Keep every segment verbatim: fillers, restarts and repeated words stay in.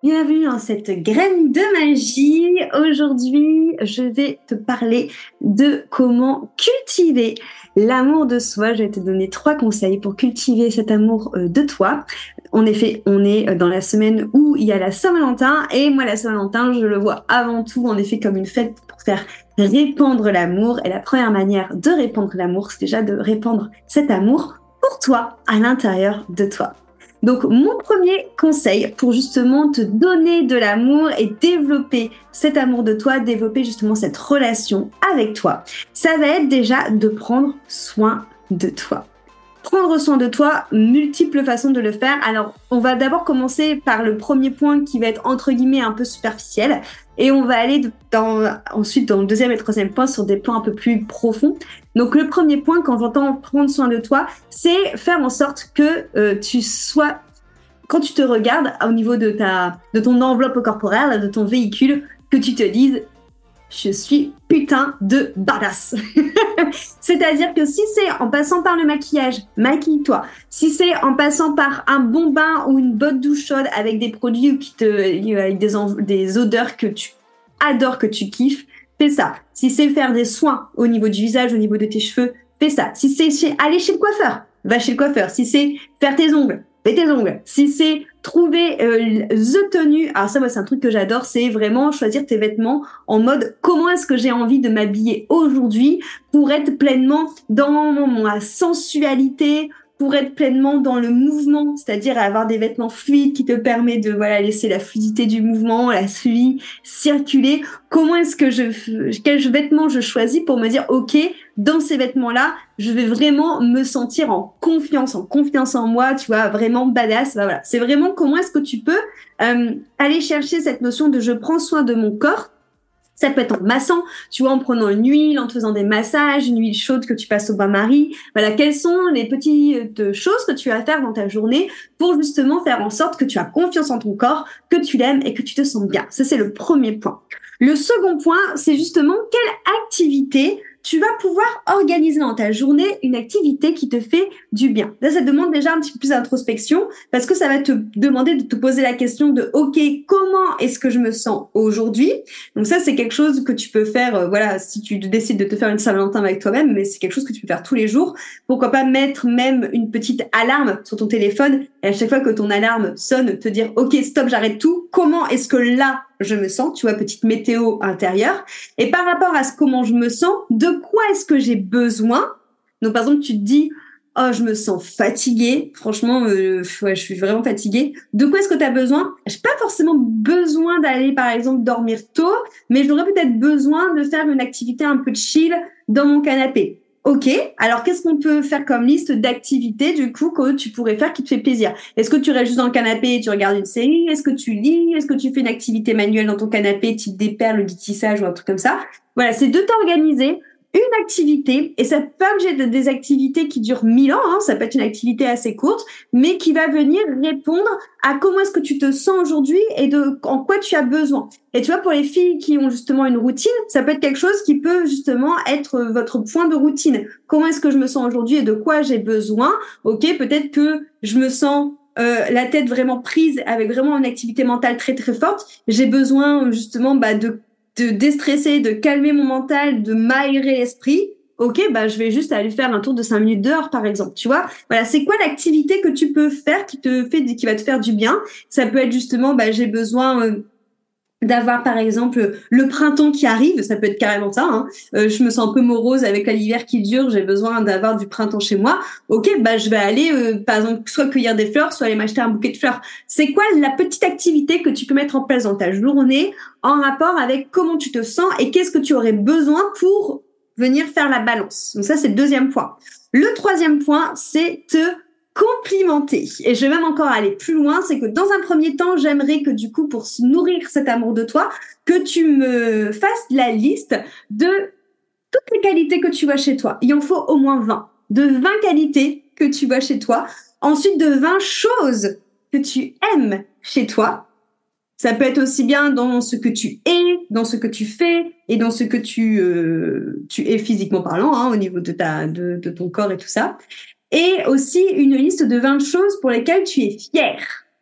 Bienvenue dans cette graine de magie. Aujourd'hui, je vais te parler de comment cultiver l'amour de soi. Je vais te donner trois conseils pour cultiver cet amour de toi. En effet, on est dans la semaine où il y a la Saint-Valentin et moi, la Saint-Valentin, je le vois avant tout en effet comme une fête pour faire répandre l'amour. Et la première manière de répandre l'amour, c'est déjà de répandre cet amour pour toi, à l'intérieur de toi. Donc, mon premier conseil pour justement te donner de l'amour et développer cet amour de toi, développer justement cette relation avec toi, ça va être déjà de prendre soin de toi. Prendre soin de toi, multiples façons de le faire. Alors, on va d'abord commencer par le premier point qui va être entre guillemets un peu superficiel et on va aller dans, ensuite dans le deuxième et le troisième point sur des points un peu plus profonds. Donc, le premier point, quand j'entends prendre soin de toi, c'est faire en sorte que euh, tu sois, quand tu te regardes au niveau de, ta, de ton enveloppe corporelle, de ton véhicule, que tu te dises je suis putain de badass. C'est-à-dire que si c'est en passant par le maquillage, maquille-toi. Si c'est en passant par un bon bain ou une bonne douche chaude avec des produits qui te, avec des, des odeurs que tu adores, que tu kiffes, fais ça. Si c'est faire des soins au niveau du visage, au niveau de tes cheveux, fais ça. Si c'est chez, aller chez le coiffeur, va chez le coiffeur. Si c'est faire tes ongles, fais tes ongles. Si c'est trouver euh, the tenue, alors ça moi c'est un truc que j'adore, c'est vraiment choisir tes vêtements en mode comment est-ce que j'ai envie de m'habiller aujourd'hui pour être pleinement dans ma sensualité, pour être pleinement dans le mouvement, c'est-à-dire avoir des vêtements fluides qui te permettent de voilà laisser la fluidité du mouvement, la suie circuler. Comment est-ce que je, quels vêtements je choisis pour me dire ok, dans ces vêtements-là, je vais vraiment me sentir en confiance, en confiance en moi, tu vois, vraiment badass. Bah, voilà, c'est vraiment comment est-ce que tu peux euh, aller chercher cette notion de je prends soin de mon corps. Ça peut être en massant, tu vois, en prenant une huile, en te faisant des massages, une huile chaude que tu passes au bain-marie. Voilà, quelles sont les petites choses que tu vas faire dans ta journée pour justement faire en sorte que tu as confiance en ton corps, que tu l'aimes et que tu te sens bien. Ça, c'est le premier point. Le second point, c'est justement quelle activité tu vas pouvoir organiser dans ta journée une activité qui te fait du bien. Là, ça demande déjà un petit peu plus d'introspection parce que ça va te demander de te poser la question de OK, comment est-ce que je me sens aujourd'hui? Donc ça, c'est quelque chose que tu peux faire, euh, voilà, si tu décides de te faire une Saint-Valentin avec toi-même, mais c'est quelque chose que tu peux faire tous les jours. Pourquoi pas mettre même une petite alarme sur ton téléphone et à chaque fois que ton alarme sonne, te dire OK, stop, j'arrête tout. Comment est-ce que là, je me sens, tu vois, petite météo intérieure. Et par rapport à ce comment je me sens, de quoi est-ce que j'ai besoin? Donc, par exemple, tu te dis, oh, je me sens fatiguée. Franchement, euh, ouais, je suis vraiment fatiguée. De quoi est-ce que tu as besoin? J'ai pas forcément besoin d'aller, par exemple, dormir tôt, mais j'aurais peut-être besoin de faire une activité un peu chill dans mon canapé. Ok, alors qu'est-ce qu'on peut faire comme liste d'activités du coup que tu pourrais faire qui te fait plaisir? Est-ce que tu restes juste dans le canapé et tu regardes une série? Est-ce que tu lis? Est-ce que tu fais une activité manuelle dans ton canapé, type des perles, du tissage ou un truc comme ça? Voilà, c'est de t'organiser une activité, et ça peut pas obligé de des activités qui durent mille ans, hein, ça peut être une activité assez courte, mais qui va venir répondre à comment est-ce que tu te sens aujourd'hui et de en quoi tu as besoin. Et tu vois, pour les filles qui ont justement une routine, ça peut être quelque chose qui peut justement être votre point de routine. Comment est-ce que je me sens aujourd'hui et de quoi j'ai besoin? Ok, peut-être que je me sens euh, la tête vraiment prise avec vraiment une activité mentale très très forte. J'ai besoin justement bah, de de déstresser, de calmer mon mental, de m'aérer l'esprit, ok, bah je vais juste aller faire un tour de cinq minutes dehors, par exemple, tu vois. Voilà, c'est quoi l'activité que tu peux faire qui te fait, qui va te faire du bien? Ça peut être justement, bah j'ai besoin euh, d'avoir par exemple le printemps qui arrive, ça peut être carrément ça, hein. Euh, je me sens un peu morose avec l'hiver qui dure, j'ai besoin d'avoir du printemps chez moi. Ok, bah je vais aller euh, par exemple soit cueillir des fleurs, soit aller m'acheter un bouquet de fleurs. C'est quoi la petite activité que tu peux mettre en place dans ta journée en rapport avec comment tu te sens et qu'est-ce que tu aurais besoin pour venir faire la balance? Donc ça, c'est le deuxième point. Le troisième point, c'est te complimenter. Et je vais même encore aller plus loin, c'est que dans un premier temps, j'aimerais que du coup, pour nourrir cet amour de toi, que tu me fasses la liste de toutes les qualités que tu vois chez toi. Il en faut au moins vingt. De vingt qualités que tu vois chez toi. Ensuite, de vingt choses que tu aimes chez toi. Ça peut être aussi bien dans ce que tu es, dans ce que tu fais et dans ce que tu, euh, tu es physiquement parlant, hein, au niveau de, ta, de, de ton corps et tout ça. Et aussi une liste de vingt choses pour lesquelles tu es fier.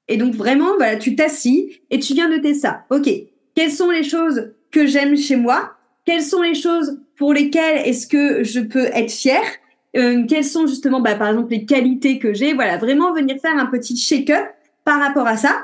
Et donc vraiment, voilà, tu t'assis et tu viens noter ça. Ok, quelles sont les choses que j'aime chez moi? Quelles sont les choses pour lesquelles est-ce que je peux être fière? euh, Quelles sont justement, bah, par exemple, les qualités que j'ai? Voilà, vraiment venir faire un petit check-up par rapport à ça.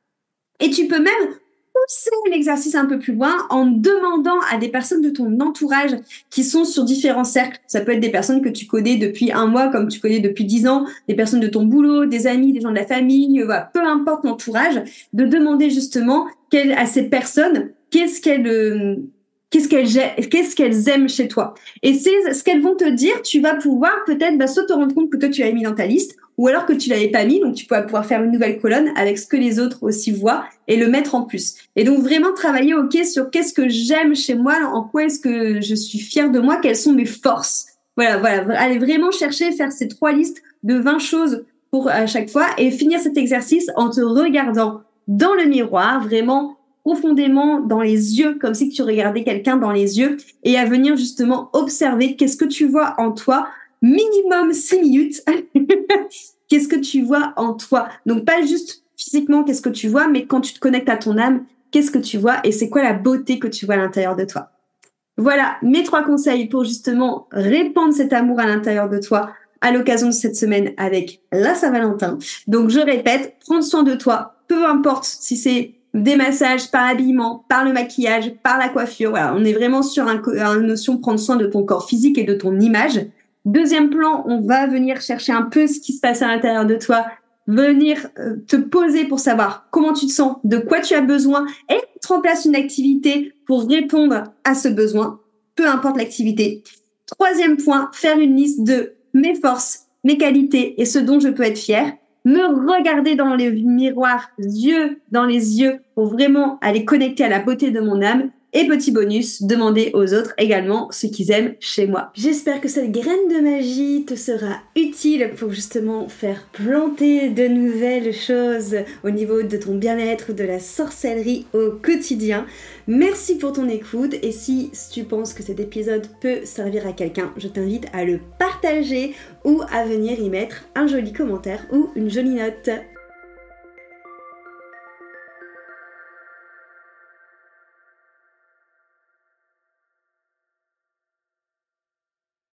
Et tu peux même pousser l'exercice un peu plus loin en demandant à des personnes de ton entourage qui sont sur différents cercles. Ça peut être des personnes que tu connais depuis un mois, comme tu connais depuis dix ans, des personnes de ton boulot, des amis, des gens de la famille, voilà, peu importe l'entourage, de demander justement quelle, à ces personnes qu'est-ce qu'elles euh, qu'est-ce qu'elles qu'est-ce qu'elles aiment chez toi. Et c'est ce qu'elles vont te dire, tu vas pouvoir peut-être bah, soit te rendre compte que toi tu l'avais mis dans ta liste, ou alors que tu l'avais pas mis, donc tu vas pouvoir faire une nouvelle colonne avec ce que les autres aussi voient et le mettre en plus. Et donc vraiment travailler ok sur qu'est-ce que j'aime chez moi, en quoi est-ce que je suis fière de moi, quelles sont mes forces. Voilà, voilà, allez vraiment chercher, faire ces trois listes de vingt choses pour à chaque fois et finir cet exercice en te regardant dans le miroir, vraiment profondément dans les yeux, comme si tu regardais quelqu'un dans les yeux et à venir justement observer qu'est-ce que tu vois en toi, minimum six minutes. Qu'est-ce que tu vois en toi? Donc pas juste physiquement qu'est-ce que tu vois, mais quand tu te connectes à ton âme, qu'est-ce que tu vois et c'est quoi la beauté que tu vois à l'intérieur de toi? Voilà mes trois conseils pour justement répandre cet amour à l'intérieur de toi à l'occasion de cette semaine avec la Saint-Valentin. Donc je répète, prendre soin de toi, peu importe si c'est des massages par l'habillement, par le maquillage, par la coiffure. Voilà, on est vraiment sur un, une notion de prendre soin de ton corps physique et de ton image. Deuxième plan, on va venir chercher un peu ce qui se passe à l'intérieur de toi, venir euh, te poser pour savoir comment tu te sens, de quoi tu as besoin et mettre en place une activité pour répondre à ce besoin, peu importe l'activité. Troisième point, faire une liste de mes forces, mes qualités et ce dont je peux être fière. Me regarder dans les miroirs, yeux dans les yeux, pour vraiment aller connecter à la beauté de mon âme. Et petit bonus, demander aux autres également ce qu'ils aiment chez moi. J'espère que cette graine de magie te sera utile pour justement faire planter de nouvelles choses au niveau de ton bien-être ou de la sorcellerie au quotidien. Merci pour ton écoute et si tu penses que cet épisode peut servir à quelqu'un, je t'invite à le partager ou à venir y mettre un joli commentaire ou une jolie note.